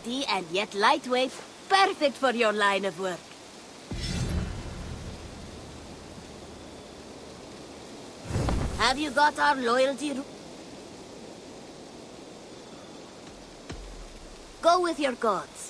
sturdy and yet lightweight, perfect for your line of work. Have you got our loyalty? Go with your gods.